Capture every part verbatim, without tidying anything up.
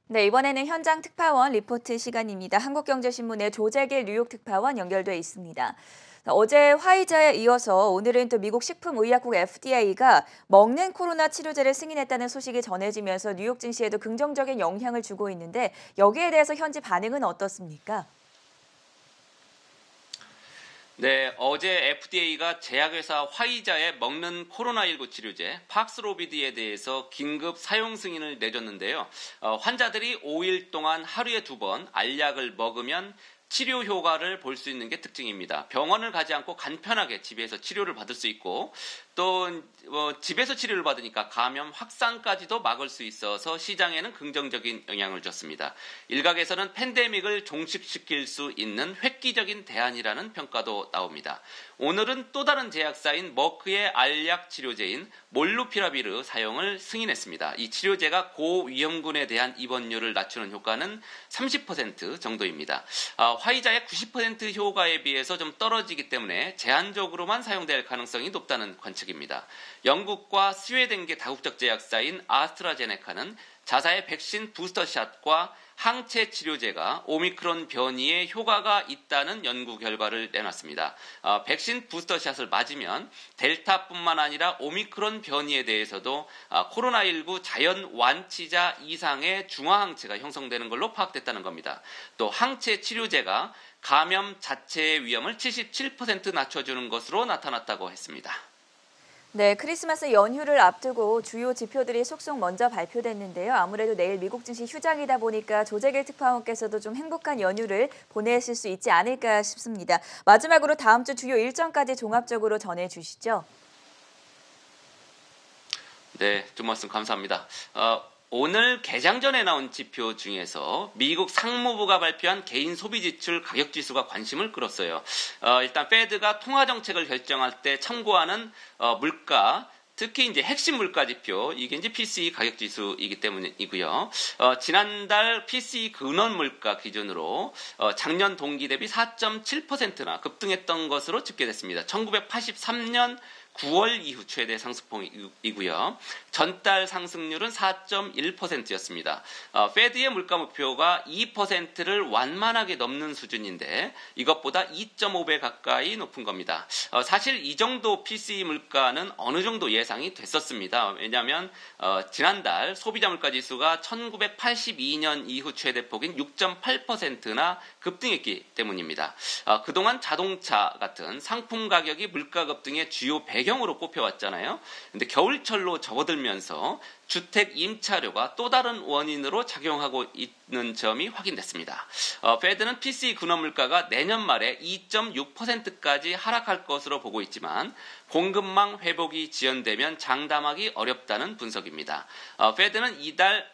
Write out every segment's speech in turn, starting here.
네, 이번에는 현장 특파원 리포트 시간입니다. 한국경제신문의 조재길 뉴욕 특파원 연결돼 있습니다. 어제 화이자에 이어서 오늘은 또 미국 식품의약국 에프디에이가 먹는 코로나 치료제를 승인했다는 소식이 전해지면서 뉴욕 증시에도 긍정적인 영향을 주고 있는데 여기에 대해서 현지 반응은 어떻습니까? 네, 어제 에프디에이가 제약회사 화이자의 먹는 코로나십구 치료제 팍스로비드에 대해서 긴급 사용 승인을 내줬는데요. 어, 환자들이 오 일 동안 하루에 두 번 알약을 먹으면 치료 효과를 볼 수 있는 게 특징입니다. 병원을 가지 않고 간편하게 집에서 치료를 받을 수 있고 또 어, 집에서 치료를 받으니까 감염 확산까지도 막을 수 있어서 시장에는 긍정적인 영향을 줬습니다. 일각에서는 팬데믹을 종식시킬 수 있는 획기적인 대안이라는 평가도 나옵니다. 오늘은 또 다른 제약사인 머크의 알약 치료제인 몰누피라비르 사용을 승인했습니다. 이 치료제가 고위험군에 대한 입원율을 낮추는 효과는 삼십 퍼센트 정도입니다. 어, 화이자의 구십 퍼센트 효과에 비해서 좀 떨어지기 때문에 제한적으로만 사용될 가능성이 높다는 관측입니다. 영국과 스웨덴계 다국적 제약사인 아스트라제네카는 자사의 백신 부스터샷과 항체 치료제가 오미크론 변이에 효과가 있다는 연구 결과를 내놨습니다. 어, 백신 부스터샷을 맞으면 델타뿐만 아니라 오미크론 변이에 대해서도 어, 코로나십구 자연 완치자 이상의 중화 항체가 형성되는 걸로 파악됐다는 겁니다. 또 항체 치료제가 감염 자체의 위험을 칠십칠 퍼센트 낮춰주는 것으로 나타났다고 했습니다. 네, 크리스마스 연휴를 앞두고 주요 지표들이 속속 먼저 발표됐는데요. 아무래도 내일 미국 증시 휴장이다 보니까 조재길 특파원께서도 좀 행복한 연휴를 보내실 수 있지 않을까 싶습니다. 마지막으로 다음 주 주요 일정까지 종합적으로 전해주시죠. 네, 좀 말씀 감사합니다. 어, 오늘 개장 전에 나온 지표 중에서 미국 상무부가 발표한 개인 소비 지출 가격 지수가 관심을 끌었어요. 어, 일단 페드가 통화 정책을 결정할 때 참고하는 어, 물가, 특히 이제 핵심 물가 지표, 이게 이제 피씨이 가격 지수이기 때문이고요. 어, 지난달 피씨이 근원 물가 기준으로 어, 작년 동기 대비 사 점 칠 퍼센트나 급등했던 것으로 집계됐습니다. 천구백팔십삼 년 구월 이후 최대 상승폭이고요. 전달 상승률은 사 점 일 퍼센트였습니다. 어, 페드의 물가 목표가 이 퍼센트를 완만하게 넘는 수준인데 이것보다 이 점 오 배 가까이 높은 겁니다. 어, 사실 이 정도 피씨이 물가는 어느 정도 예상이 됐었습니다. 왜냐하면 어, 지난달 소비자 물가 지수가 천구백팔십이 년 이후 최대폭인 육 점 팔 퍼센트나 급등했기 때문입니다. 어, 그동안 자동차 같은 상품 가격이 물가 급등의 주요 배경으로 꼽혀왔잖아요. 근데 겨울철로 접어들면서 주택 임차료가 또 다른 원인으로 작용하고 있는 점이 확인됐습니다. 어, 페드는 피씨이 근원 물가가 내년 말에 이 점 육 퍼센트까지 하락할 것으로 보고 있지만 공급망 회복이 지연되면 장담하기 어렵다는 분석입니다. 어, 페드는 이달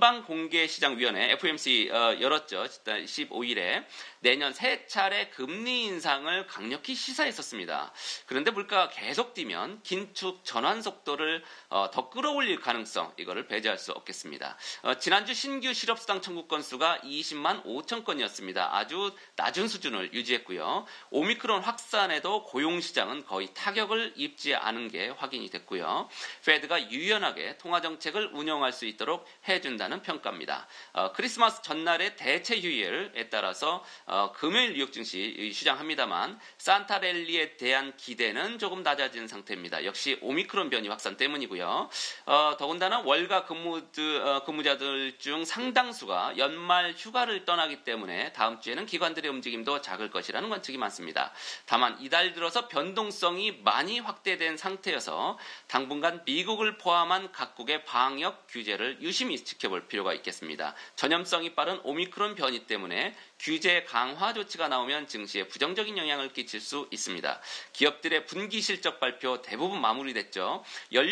연방공개시장위원회 에프오엠씨 어, 열었죠. 십오 일에 내년 세 차례 금리 인상을 강력히 시사했었습니다. 그런데 물가가 계속 뛰면 긴축 전환 속도를 어, 더 끌어올릴 가능성, 이거를 배제할 수 없겠습니다. 어, 지난주 신규 실업수당 청구 건수가 이십만 오천 건이었습니다. 아주 낮은 수준을 유지했고요. 오미크론 확산에도 고용시장은 거의 타격을 입지 않은 게 확인이 됐고요. 페드가 유연하게 통화정책을 운영할 수 있도록 해준다는 평가입니다. 어, 크리스마스 전날의 대체 휴일에 따라서 어, 금요일 뉴욕 증시 휴장합니다만 산타랠리에 대한 기대는 조금 낮아진 상태입니다. 역시 오미크론 변이 확산 때문이고요. 어, 더군다나 월가 근무드, 어, 근무자들 중 상당수가 연말 휴가를 떠나기 때문에 다음 주에는 기관들의 움직임도 작을 것이라는 관측이 많습니다. 다만 이달 들어서 변동성이 많이 확대된 상태여서 당분간 미국을 포함한 각국의 방역 규제를 유심히 지켜볼 필요가 있겠습니다. 전염성이 빠른 오미크론 변이 때문에 규제 강화 조치가 나오면 증시에 부정적인 영향을 끼칠 수 있습니다. 기업들의 분기 실적 발표 대부분 마무리됐죠.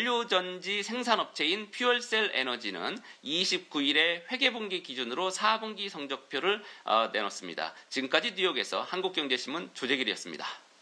연료전지 생산업체인 퓨얼셀 에너지는 이십구 일에 회계분기 기준으로 사 분기 성적표를 어, 내놓습니다. 지금까지 뉴욕에서 한국경제신문 조재길이었습니다.